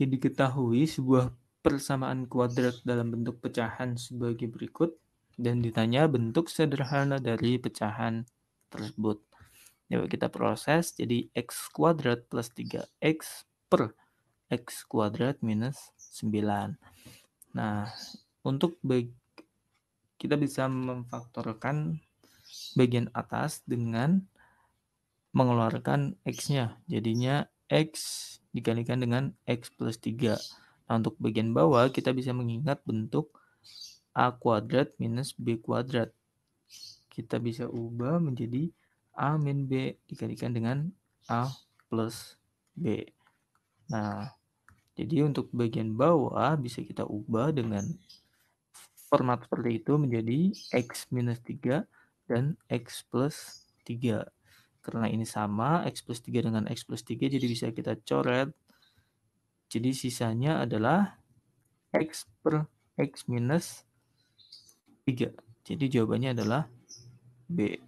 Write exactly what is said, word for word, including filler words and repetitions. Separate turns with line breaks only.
diketahui sebuah persamaan kuadrat dalam bentuk pecahan sebagai berikut dan ditanya bentuk sederhana dari pecahan tersebut. Yuk kita proses, jadi x kuadrat plus tiga x per x kuadrat minus sembilan. Nah, untuk bag, kita bisa memfaktorkan bagian atas dengan mengeluarkan x-nya. Jadinya x dikalikan dengan x plus tiga. Nah, untuk bagian bawah kita bisa mengingat bentuk a kuadrat minus b kuadrat. Kita bisa ubah menjadi a min b dikalikan dengan a plus b. Nah, jadi untuk bagian bawah bisa kita ubah dengan format seperti itu menjadi x minus tiga dan x plus tiga. Karena ini sama, x plus tiga dengan x plus tiga, jadi bisa kita coret. Jadi sisanya adalah x per x minus tiga. Jadi jawabannya adalah B.